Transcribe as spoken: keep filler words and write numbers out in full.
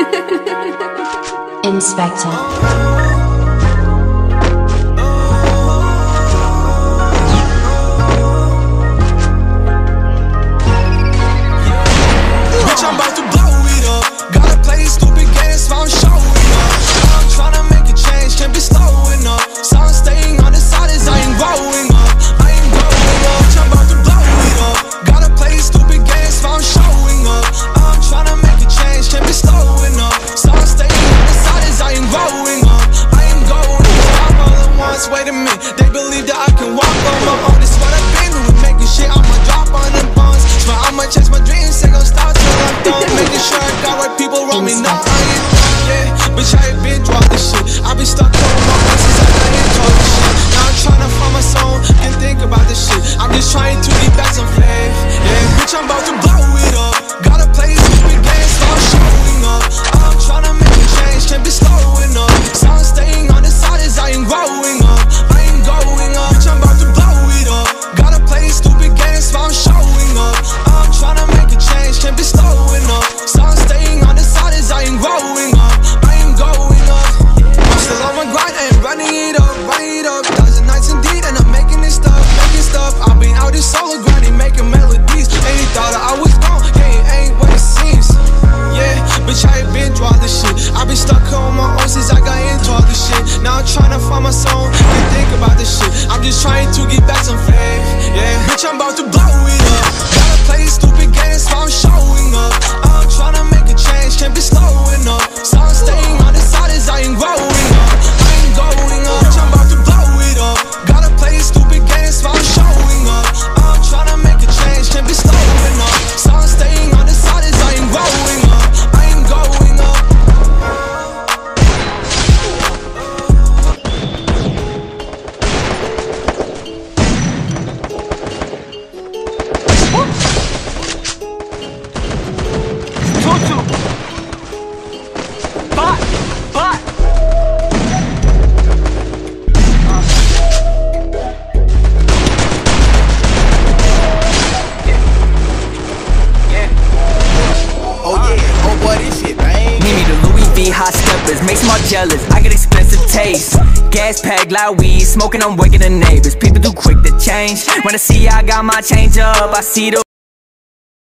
Inspector. I'm about to blow it up. Gotta play stupid games, so I'm showing up. I'm tryna make a change, can't be slowing up. So I'm staying on the side as I ain't growing up. I ain't growing up. I'm about to blow it up. Gotta play stupid games, so I'm showing up. I'm tryna make a change, can't be slowing up. So I'm staying on the side as I ain't growing up. I ain't going up. I'm all at once, wait a minute. They believe that I can walk on my own. This is what I've been doing, making shit. I'ma drop on them bonds. So I'ma chase my dreams, ain't gon' stop till I'm done. Making sure I got right people around me. Now I ain't done, yeah. Bitch, I ain't been through all this shit. I've been stuck on my own since I got into all this shit. Now I'm tryna find my soul and think about this shit. I'm just trying to get back some faith, yeah. Bitch, I'm about to blow it up. Gotta play stupid games, so I'm showing up. I'm tryna make a change, can't be slowing up. So I'm staying on the side as I ain't growing up. I ain't going up. Bitch, I'm about to blow it up. Gotta play stupid games, so I'm showing up. I'm tryna make a change, can't be slowing up. So I'm staying on the side as I ain't growing up. I ain't going up. I'm still on my grind, I ain't running it up, running it up. Thousand nights indeed, and I'm making this stuff, making stuff. I've been out this solo grinding, making melodies. And he thought that I was gone, yeah, it ain't what it seems. Yeah, bitch, I ain't been through all this shit. I've been stuck on my own since I got into all this shit. Now I'm tryna find my soul and think about this shit. I'm just trying to get back some faith, yeah. Bitch, I'm about to blow it up. Gotta play stupid games, so I'm showing up. I'm tryna make a change, can't be slowing up. So I'm staying on the side as I ain't growing up. I ain't going up. Bitch, I'm about to blow it up. Gotta play stupid games, so I'm showing up. I'm tryna make a change, can't be slowing up. So I'm staying on the side as I ain't growing up. I ain't going up. Hot steppers, makes them all jealous. I get expensive taste. Gas pack, loud weed, smoking, I'm waking the neighbors. People too quick to change. When I see I got my change up, I see the